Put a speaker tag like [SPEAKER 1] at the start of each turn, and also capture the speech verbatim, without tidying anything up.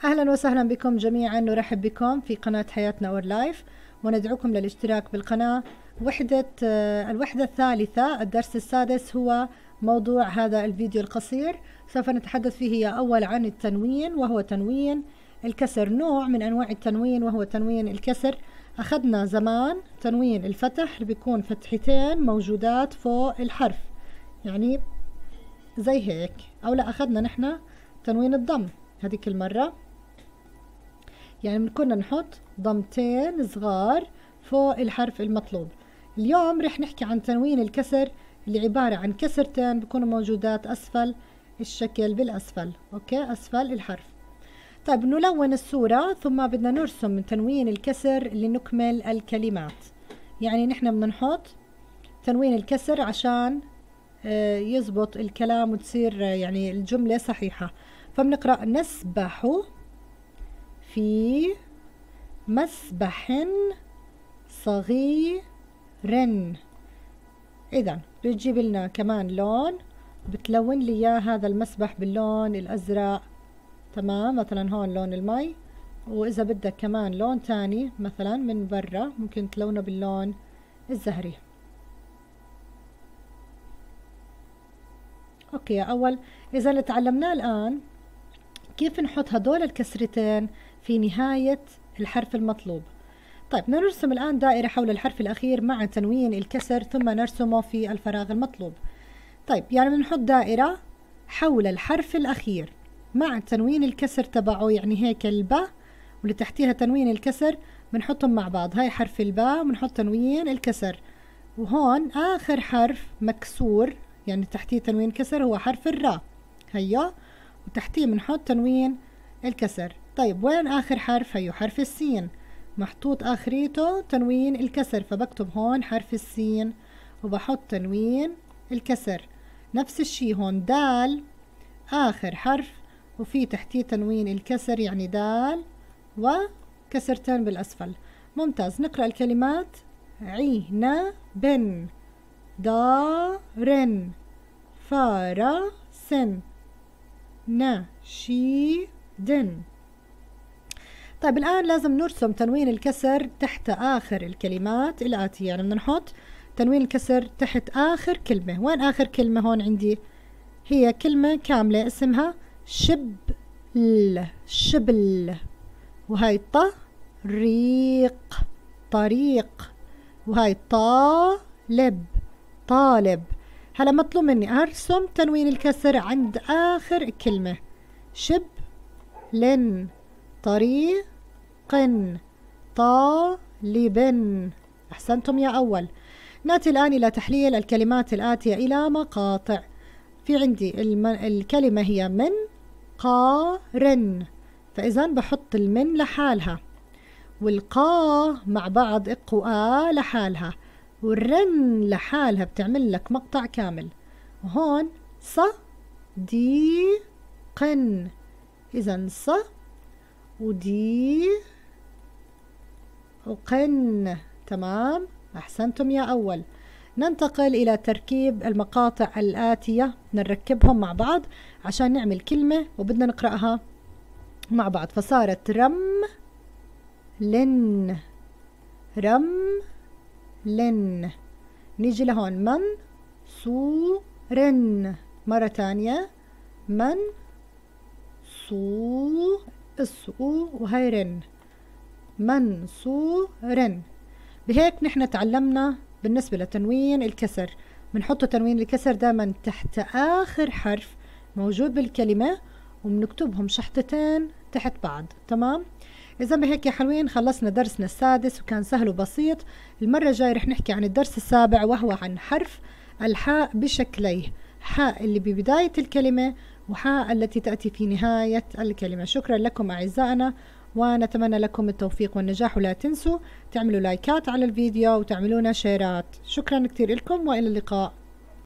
[SPEAKER 1] أهلا وسهلا بكم جميعا، نرحب بكم في قناة حياتنا اور لايف، وندعوكم للاشتراك بالقناة. وحدة آه، الوحدة الثالثة، الدرس السادس هو موضوع هذا الفيديو القصير. سوف نتحدث فيه هي أول عن التنوين، وهو تنوين الكسر، نوع من أنواع التنوين وهو تنوين الكسر. أخذنا زمان تنوين الفتح اللي بيكون فتحتين موجودات فوق الحرف، يعني زي هيك، أو لا أخذنا نحن تنوين الضم هذيك المرة، يعني كنا نحط ضمتين صغار فوق الحرف المطلوب. اليوم رح نحكي عن تنوين الكسر اللي عبارة عن كسرتين بيكونوا موجودات أسفل الشكل بالأسفل، أوكي، أسفل الحرف. طيب نلون الصورة ثم بدنا نرسم من تنوين الكسر لنكمل الكلمات. يعني نحن بدنا نحط تنوين الكسر عشان آه يزبط الكلام وتصير آه يعني الجملة صحيحة. فبنقرأ نسبح في مسبح صغير. إذا بتجيب لنا كمان لون، بتلون لي اياه هذا المسبح باللون الأزرق، تمام، مثلا هون لون المي، وإذا بدك كمان لون تاني مثلا من برا ممكن تلونه باللون الزهري. أوكي، أول إذا اللي تعلمناه الآن كيف نحط هدول الكسرتين في نهاية الحرف المطلوب. طيب نرسم الآن دائرة حول الحرف الأخير مع تنوين الكسر ثم نرسمه في الفراغ المطلوب. طيب يعني بنحط دائرة حول الحرف الأخير مع تنوين الكسر تبعه، يعني هيك الباء واللي تحتيها تنوين الكسر بنحطهم مع بعض. هاي حرف الباء بنحط تنوين الكسر، وهون آخر حرف مكسور يعني تحتيه تنوين كسر هو حرف الراء، هيا، وتحتيه بنحط تنوين الكسر. طيب وين آخر حرف؟ هيو حرف السين، محطوط آخريته تنوين الكسر، فبكتب هون حرف السين وبحط تنوين الكسر. نفس الشي هون دال آخر حرف وفي تحتيه تنوين الكسر، يعني دال وكسرتين بالأسفل. ممتاز. نقرأ الكلمات. عينا بن دار فارس نشيد. طيب الآن لازم نرسم تنوين الكسر تحت آخر الكلمات الآتية، يعني بدنا نحط تنوين الكسر تحت آخر كلمة. وين آخر كلمة؟ هون عندي هي كلمة كاملة اسمها شبل، شبل، وهاي طريق، طريق، وهاي طالب، طالب. هلا مطلوب مني أرسم تنوين الكسر عند آخر كلمة، شبل، طريق، طالب. أحسنتم يا أول. نأتي الآن إلى تحليل الكلمات الآتية إلى مقاطع. في عندي الم... الكلمة هي من قارن، فإذا بحط المن لحالها، والقا مع بعض إق وآ لحالها، والرن لحالها بتعمل لك مقطع كامل. وهون ص دي قن، إذا ص ودي وقن، تمام. أحسنتم يا أول. ننتقل إلى تركيب المقاطع الآتية، نركبهم مع بعض عشان نعمل كلمة وبدنا نقرأها مع بعض. فصارت رم لن، رم لن. نيجي لهون من سو رن، مرة تانية من سو، السو وهي رن، منصورا. بهيك نحن تعلمنا بالنسبة لتنوين الكسر، بنحط تنوين الكسر دائما تحت آخر حرف موجود بالكلمة وبنكتبهم شحطتين تحت بعض، تمام. إذا بهيك يا حلوين خلصنا درسنا السادس وكان سهل وبسيط. المرة الجاية رح نحكي عن الدرس السابع وهو عن حرف الحاء بشكليه، حاء اللي ببداية الكلمة وحاء التي تأتي في نهاية الكلمة. شكرا لكم أعزائنا ونتمنى لكم التوفيق والنجاح، ولا تنسوا تعملوا لايكات على الفيديو وتعملونا شيرات. شكرا كتير لكم وإلى اللقاء.